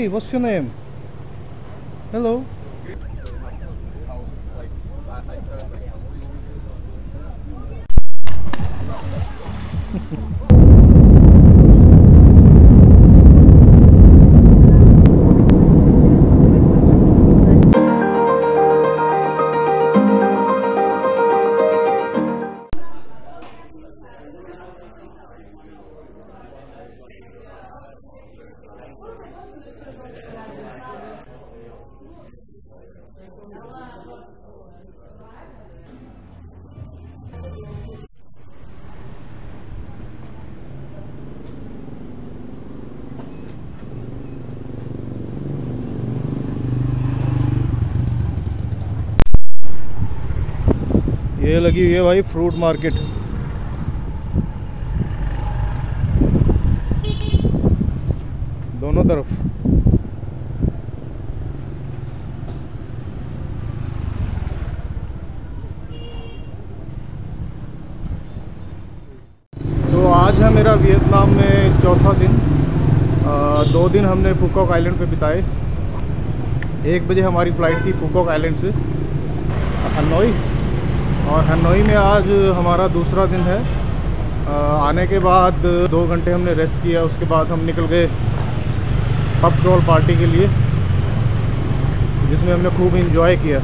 Hi, what's your name? Hello. ये लगी हुई है भाई फ्रूट मार्केट। दोनों तरफ। तो आज है मेरा वियतनाम में चौथा दिन। 2 दिन हमने फुकॉक आइलैंड पे बिताए। 1 बजे हमारी फ़्लाइट थी फुकॉक आइलैंड से हनोई, और हनोई में आज हमारा दूसरा दिन है। आने के बाद 2 घंटे हमने रेस्ट किया, उसके बाद हम निकल गए पब क्रॉल पार्टी के लिए, जिसमें हमने खूब इंजॉय किया।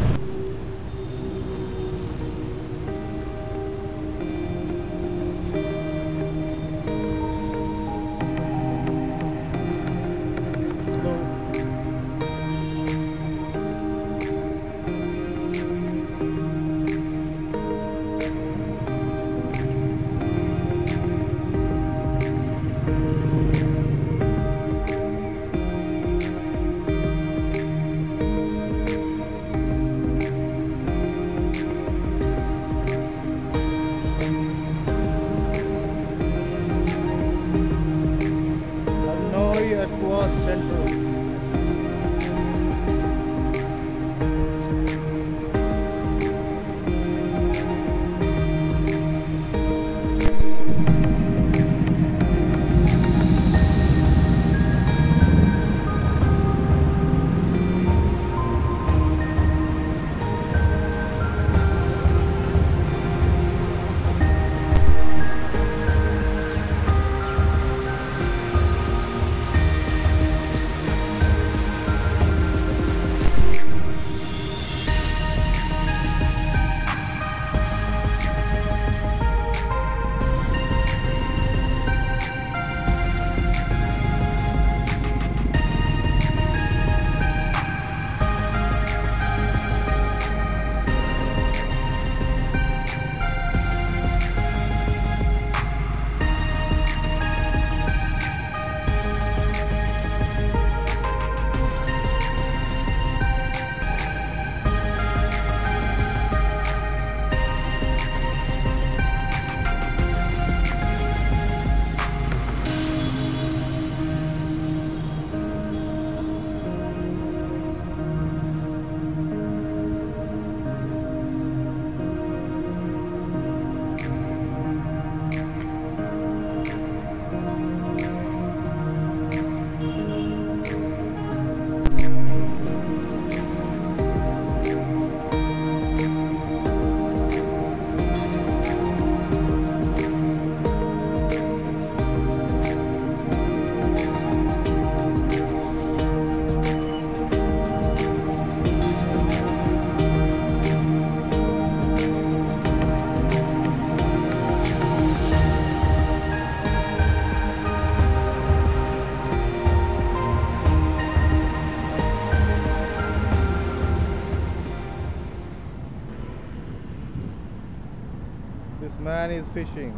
This man is fishing.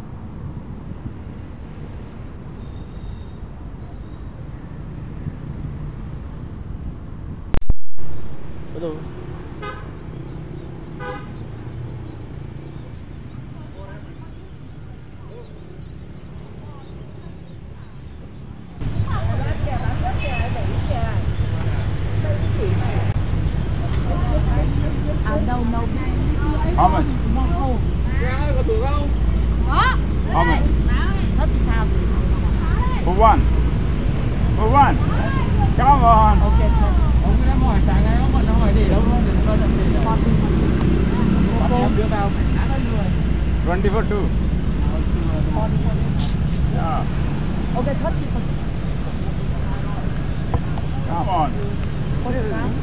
Hello. How much? Có được không? Có. How much? Hết thì sao? For one? For one. Come on. Okay, Ông đã hỏi sáng nay ông vẫn hỏi để đâu không? Đừng có thật để đâu. Bắt em đưa vào phải khá là người. 20 for 2. Yeah. okay, 30. Come on. What's it now?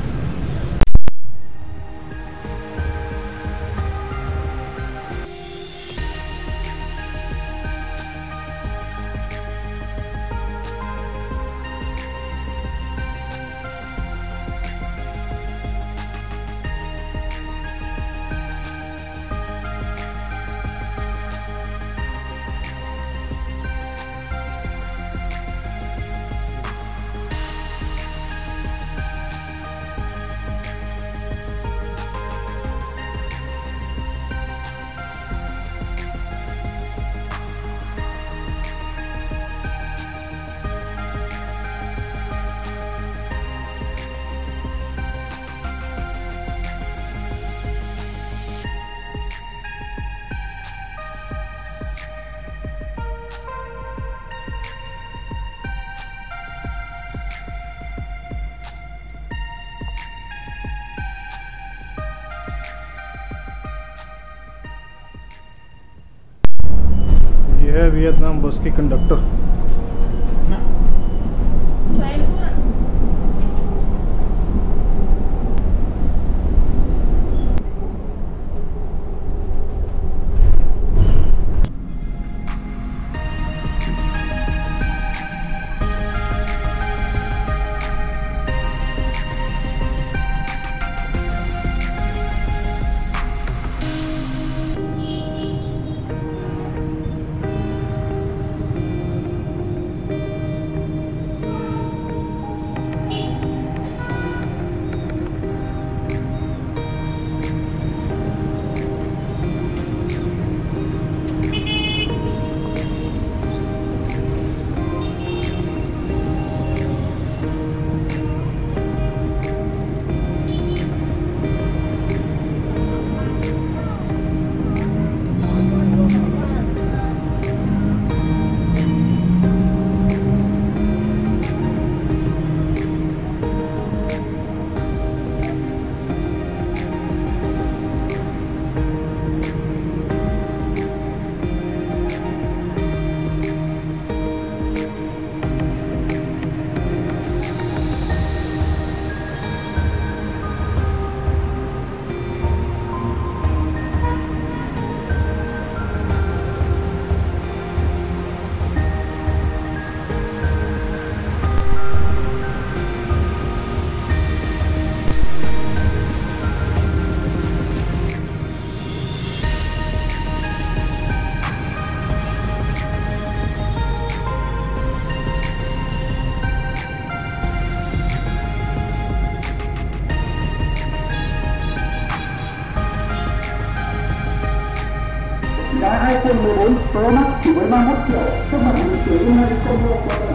ये है Vietnam bus की conductor. Cái iPhone 14 Pro Max chỉ với 31 triệu, trước mặt mình chỉ có hai combo của mình.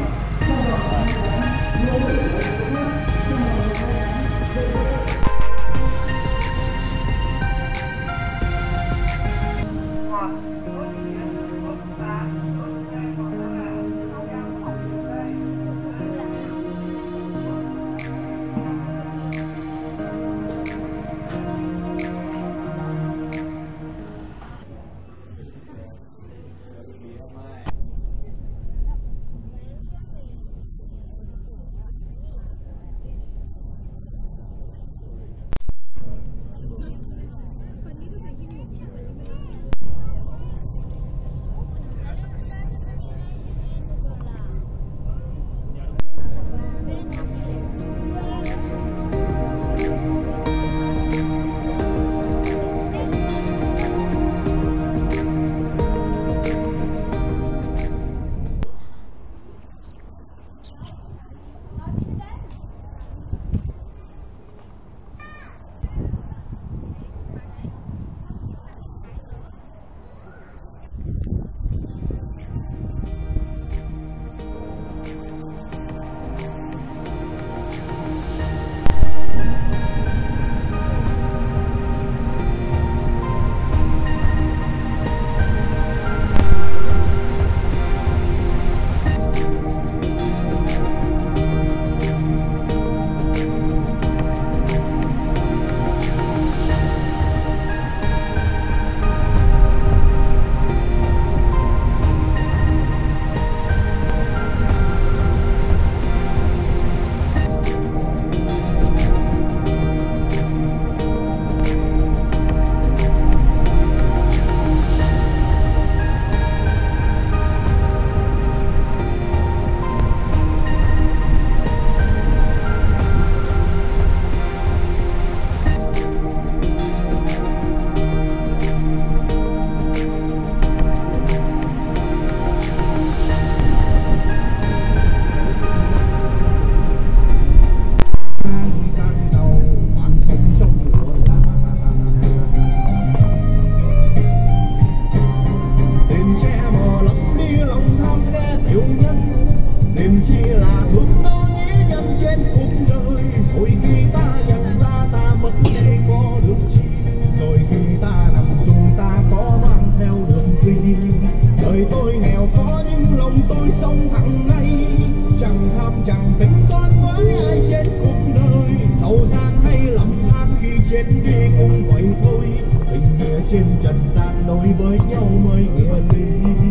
trên trần gian đối với nhau mới nghĩa lý.